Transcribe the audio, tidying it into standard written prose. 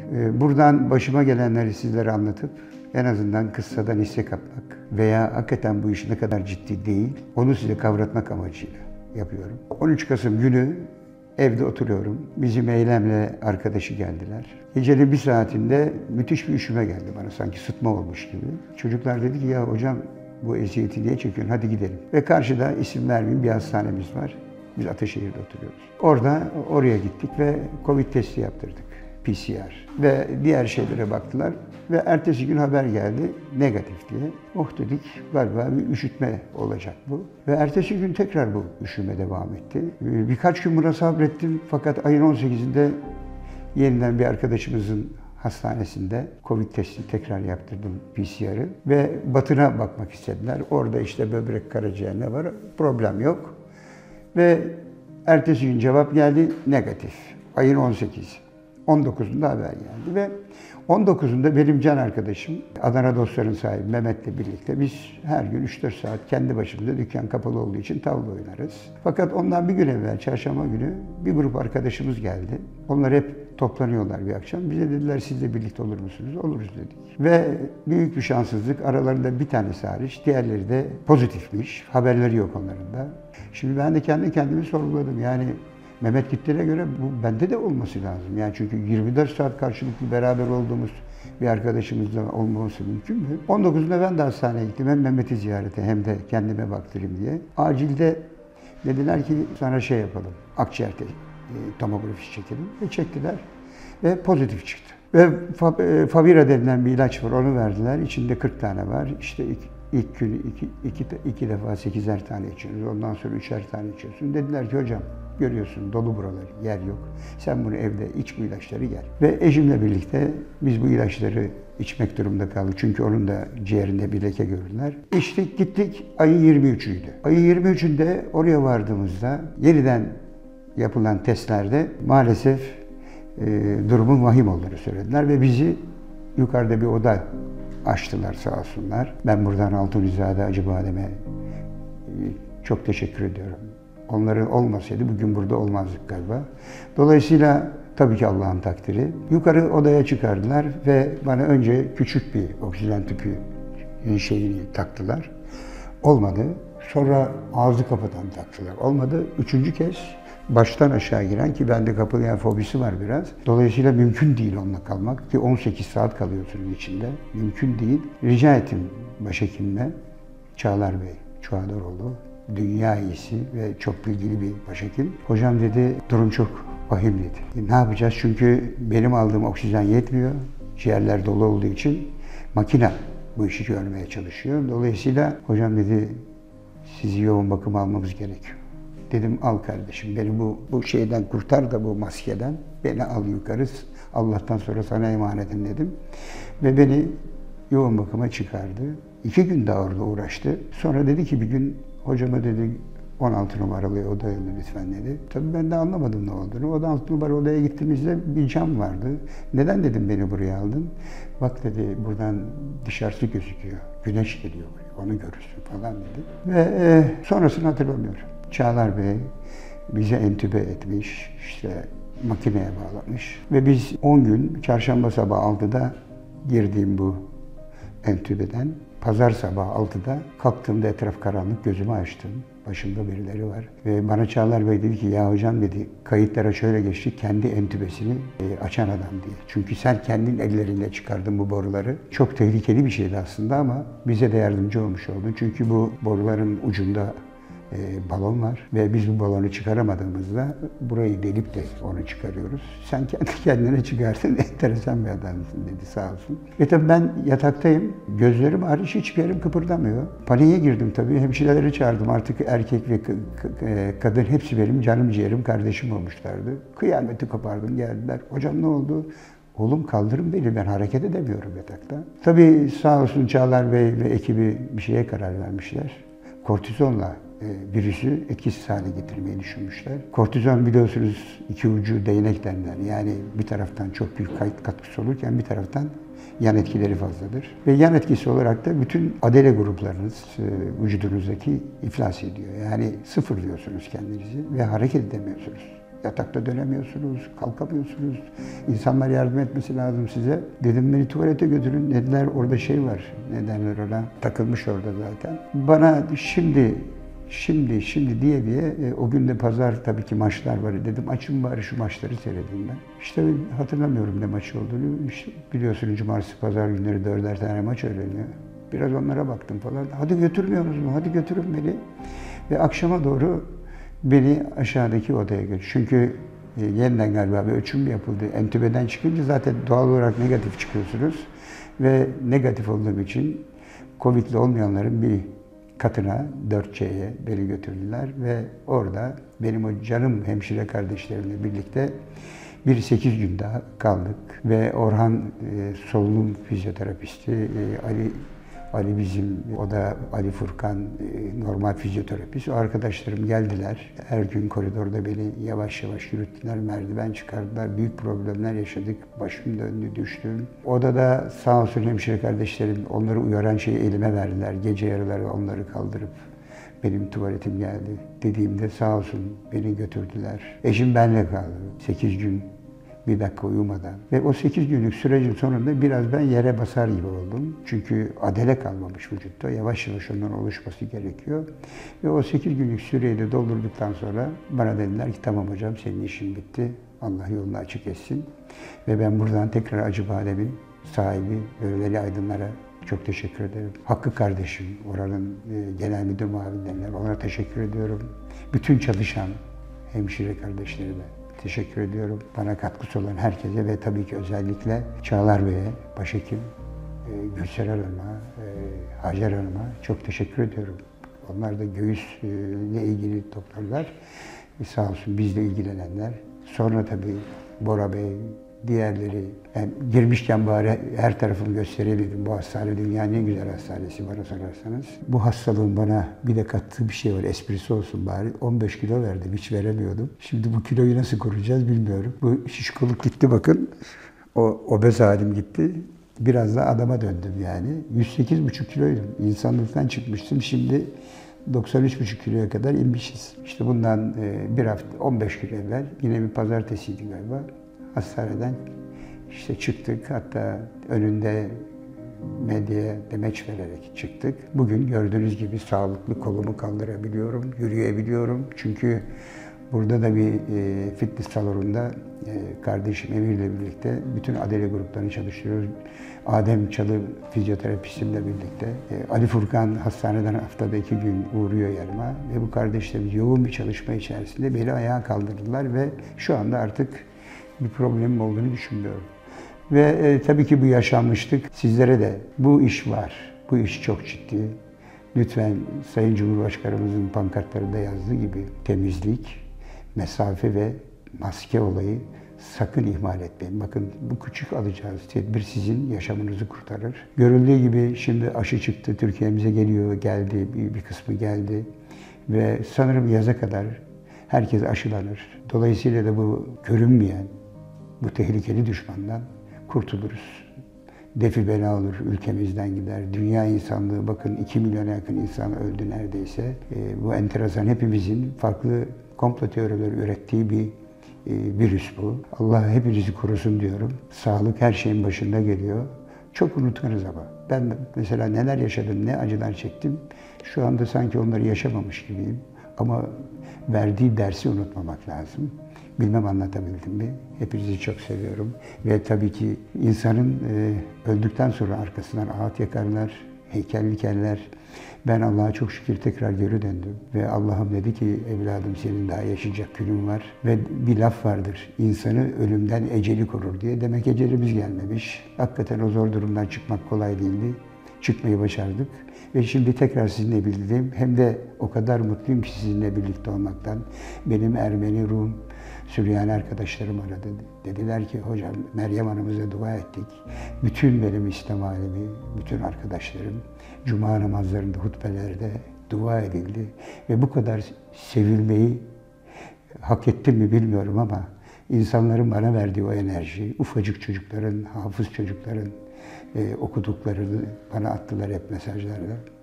Buradan başıma gelenleri sizlere anlatıp en azından kıssadan hisse kapmak veya hakikaten bu iş ne kadar ciddi değil, onu size kavratmak amacıyla yapıyorum. 13 Kasım günü evde oturuyorum. Bizim Eylem'le arkadaşı geldiler. Gecenin bir saatinde müthiş bir üşüme geldi bana, sanki sıtma olmuş gibi. Çocuklar dedi ki, ya hocam bu eziyeti niye çekiyorsun, hadi gidelim. Ve karşıda, isim vermeyeyim, bir hastanemiz var. Biz Ataşehir'de oturuyoruz. Oraya gittik ve Covid testi yaptırdık. PCR ve diğer şeylere baktılar ve ertesi gün haber geldi negatif diye. Oh dedik, galiba bir üşütme olacak bu. Ve ertesi gün tekrar bu üşüme devam etti. Birkaç gün buna sabrettim fakat ayın 18'inde yeniden bir arkadaşımızın hastanesinde Covid testi tekrar yaptırdım, PCR'ı ve batına bakmak istediler. Orada işte böbrek, karaciğer ne var, problem yok. Ve ertesi gün cevap geldi negatif. Ayın 18. 19'unda haber geldi ve 19'unda benim can arkadaşım, Adana Dostlar'ın sahibi Mehmet'le birlikte biz her gün 3-4 saat kendi başımıza, dükkan kapalı olduğu için tavla oynarız. Fakat ondan bir gün evvel, çarşamba günü bir grup arkadaşımız geldi. Onlar hep toplanıyorlar bir akşam. Bize dediler, siz de birlikte olur musunuz? Oluruz dedik. Ve büyük bir şanssızlık, aralarında bir tanesi hariç, diğerleri de pozitifmiş. Haberleri yok onların da. Şimdi ben de kendi kendimi sorguladım. Yani Mehmet gittiğine göre bu bende de olması lazım. Yani çünkü 24 saat karşılıklı beraber olduğumuz bir arkadaşımızla olmaması mümkün mü? 19'unda ben de hastaneye gittim. Hem Mehmet'i ziyarete hem de kendime baktırayım diye. Acilde dediler ki sana şey yapalım, akciğer tomografisi çekelim. Ve çektiler ve pozitif çıktı. Ve Favira denilen bir ilaç var, onu verdiler. İçinde 40 tane var. İşte ilk gün iki defa 8'er tane içiyoruz. Ondan sonra 3'er tane içiyorsun. Dediler ki hocam, görüyorsun dolu buralar, yer yok. Sen bunu evde iç, bu ilaçları gel. Ve eşimle birlikte biz bu ilaçları içmek durumunda kaldık. Çünkü onun da ciğerinde bir leke gördüler. İçtik, gittik. Ayın 23'üydü. Ayın 23'ünde oraya vardığımızda yeniden yapılan testlerde maalesef durumun vahim olduğunu söylediler ve bizi yukarıda bir oda açtılar sağ olsunlar. Ben buradan Altunizade Acıbadem'e çok teşekkür ediyorum. Onların olmasaydı bugün burada olmazdık galiba. Dolayısıyla tabii ki Allah'ın takdiri. Yukarı odaya çıkardılar ve bana önce küçük bir oksijen tüpü şeyini taktılar. Olmadı. Sonra ağzı kapatan taktılar. Olmadı. Üçüncü kez baştan aşağı giren, ki bende kapılayan fobisi var biraz. Dolayısıyla mümkün değil onunla kalmak ki 18 saat kalıyorsunuz içinde. Mümkün değil. Rica ettim başhekimle, Çağlar Bey, Çuhadaroğlu, dünya iyisi ve çok bilgili bir başhekim. Hocam dedi, durum çok vahim dedi. Ne yapacağız? Çünkü benim aldığım oksijen yetmiyor. Ciğerler dolu olduğu için makine bu işi görmeye çalışıyor. Dolayısıyla hocam dedi, sizi yoğun bakıma almamız gerekiyor. Dedim al kardeşim, beni bu şeyden kurtar da, bu maskeden. Beni al yukarı, Allah'tan sonra sana emanetim dedim. Ve beni yoğun bakıma çıkardı. 2 gün daha orada uğraştı. Sonra dedi ki bir gün, hocama dedi 16 numaralı odaya lütfen dedi. Tabii ben de anlamadım ne olduğunu. 16 numaralı odaya gittiğimizde bir cam vardı. Neden dedim beni buraya aldın? Bak dedi, buradan dışarısı gözüküyor. Güneş geliyor buraya, onu görürsün falan dedi. Ve sonrasını hatırlamıyorum. Çağlar Bey bize entübe etmiş, işte makineye bağlamış. Ve biz 10 gün çarşamba sabah 6'da girdiğim bu entübeden, pazar sabah 6'da kalktığımda etraf karanlık, gözümü açtım. Başımda birileri var. Ve bana Çağlar Bey dedi ki, ya hocam dedi, kayıtlara şöyle geçti, kendi entübesini açan adam diye. Çünkü sen kendin ellerinle çıkardın bu boruları. Çok tehlikeli bir şeydi aslında ama bize de yardımcı olmuş oldun. Çünkü bu boruların ucunda balon var ve biz bu balonu çıkaramadığımızda burayı delip de onu çıkarıyoruz. Sen kendi kendine çıkarsın, enteresan bir adamsın dedi, sağ olsun. Ve tabii ben yataktayım, gözlerim hariç hiçbir yerim kıpırdamıyor. Paniğe girdim tabii, hemşireleri çağırdım. Artık erkek ve kadın hepsi benim canım ciğerim, kardeşim olmuşlardı. Kıyameti kopardım, geldiler. Hocam ne oldu? Oğlum kaldırın beni, ben hareket edemiyorum yatakta. Tabii sağ olsun Çağlar Bey ve ekibi bir şeye karar vermişler. Kortizonla virüsü etkisiz hale getirmeyi düşünmüşler. Kortizon biliyorsunuz iki ucu değnek derler. Yani bir taraftan çok büyük katkısı olurken bir taraftan yan etkileri fazladır. Ve yan etkisi olarak da bütün adele gruplarınız vücudunuzdaki iflas ediyor. Yani sıfırlıyorsunuz kendinizi ve hareket edemiyorsunuz. Yatakta dönemiyorsunuz, kalkamıyorsunuz. İnsanlar yardım etmesi lazım size. Dedim beni tuvalete götürün. Dediler orada şey var. Ne derler ona? Takılmış orada zaten. Bana şimdi diye o gün de pazar tabii ki maçlar var. Dedim açın bari şu maçları seyredeyim ben. İşte hatırlamıyorum ne maçı olduğunu. İşte biliyorsun cumartesi pazar günleri 4'er tane maç oynanıyor. Biraz onlara baktım falan. Hadi götürmüyorsunuz mu? Hadi götürün beni. Ve akşama doğru beni aşağıdaki odaya götürdü. Çünkü yeniden galiba bir ölçüm yapıldı. Entübeden çıkınca zaten doğal olarak negatif çıkıyorsunuz. Ve negatif olduğum için Covid'li olmayanların bir katına 4C'ye beni götürdüler ve orada benim o canım hemşire kardeşlerimle birlikte bir 8 gün daha kaldık ve Orhan solunum fizyoterapisti, Ali bizim, o da Ali Furkan normal fizyoterapist. O arkadaşlarım geldiler. Her gün koridorda beni yavaş yavaş yürüttüler, merdiven çıkardılar. Büyük problemler yaşadık. Başım döndü, düştüm. Odada sağ olsun hemşire kardeşlerim onları uyaran şeyi elime verdiler. Gece yarıları onları kaldırıp benim tuvaletim geldi dediğimde sağ olsun beni götürdüler. Eşim benimle kaldı. 8 gün. Bir dakika uyumadan. Ve o 8 günlük sürecin sonunda biraz ben yere basar gibi oldum. Çünkü adele kalmamış vücutta. Yavaş yavaş ondan oluşması gerekiyor. Ve o 8 günlük süreyi de doldurduktan sonra bana dediler ki tamam hocam senin işin bitti. Allah yolunu açık etsin. Ve ben buradan tekrar Acıbadem'in sahibi Veli Aydınlar'a çok teşekkür ederim. Hakkı kardeşim, oranın genel müdür muavinlerine ona teşekkür ediyorum. Bütün çalışan hemşire kardeşlerime teşekkür ediyorum. Bana katkısı olan herkese ve tabii ki özellikle Çağlar Bey'e, başhekim, Gülser Hanım'a, Hacer Hanım'a çok teşekkür ediyorum. Onlar da göğüsle ilgili doktorlar. Sağ olsun bizle ilgilenenler. Sonra tabii Bora Bey, diğerleri. Yani girmişken bari her tarafımı gösterebildim. Bu hastane dünyanın en güzel hastanesi bana sorarsanız. Bu hastalığın bana bir de kattığı bir şey var. Esprisi olsun bari. 15 kilo verdim. Hiç veremiyordum. Şimdi bu kiloyu nasıl koruyacağız bilmiyorum. Bu şişkoluk gitti bakın. O obez halim gitti. Biraz da adama döndüm yani. 108,5 kiloydum. İnsanlıktan çıkmıştım. Şimdi 93,5 kiloya kadar inmişiz. İşte bundan bir hafta, 15 gün evvel yine bir pazartesiydi galiba. Hastaneden işte çıktık. Hatta önünde medyaya demeç vererek çıktık. Bugün gördüğünüz gibi sağlıklı kolumu kaldırabiliyorum, yürüyebiliyorum. Çünkü burada da bir fitness salonunda kardeşim Emir'le birlikte bütün adele gruplarını çalıştırıyoruz. Adem Çalı fizyoterapistimle birlikte. Ali Furkan hastaneden haftada 2 gün uğruyor yanıma ve bu kardeşlerimiz yoğun bir çalışma içerisinde beni ayağa kaldırdılar ve şu anda artık bir problemim olduğunu düşünmüyorum. Ve tabii ki bu yaşanmışlık sizlere de bu iş var. Bu iş çok ciddi. Lütfen Sayın Cumhurbaşkanımızın pankartlarında yazdığı gibi temizlik, mesafe ve maske olayı sakın ihmal etmeyin. Bakın bu küçük alacağınız tedbir sizin yaşamınızı kurtarır. Görüldüğü gibi şimdi aşı çıktı, Türkiye'mize geldi, bir kısmı geldi. Ve sanırım yaza kadar herkes aşılanır. Dolayısıyla da bu görünmeyen, bu tehlikeli düşmandan kurtuluruz. Defi bela olur, ülkemizden gider. Dünya insanlığı bakın 2 milyona yakın insan öldü neredeyse. Bu enteresan hepimizin farklı komplo teorileri ürettiği bir virüs bu. Allah hepinizi korusun diyorum. Sağlık her şeyin başında geliyor. Çok unutkanız ama. Ben mesela neler yaşadım, ne acılar çektim. Şu anda sanki onları yaşamamış gibiyim. Ama verdiği dersi unutmamak lazım. Bilmem anlatabildim mi? Hepinizi çok seviyorum. Ve tabii ki insanın öldükten sonra arkasından ağıt yakarlar, heykel dikerler. Ben Allah'a çok şükür tekrar geri döndüm. Ve Allah'ım dedi ki evladım senin daha yaşayacak günün var. Ve bir laf vardır. İnsanı ölümden eceli korur diye. Demek ecelimiz gelmemiş. Hakikaten o zor durumdan çıkmak kolay değildi. Çıkmayı başardık. Ve şimdi tekrar sizinle birlikteyim. Hem de o kadar mutluyum ki sizinle birlikte olmaktan. Benim Ermeni, Rum, Süryani arkadaşlarım aradı. Dediler ki hocam Meryem Hanım'ıza dua ettik. Bütün benim İslam alemi, bütün arkadaşlarım Cuma namazlarında, hutbelerde dua edildi. Ve bu kadar sevilmeyi hak ettim mi bilmiyorum ama insanların bana verdiği o enerji, ufacık çocukların, hafız çocukların okuduklarını bana attılar hep mesajlarla.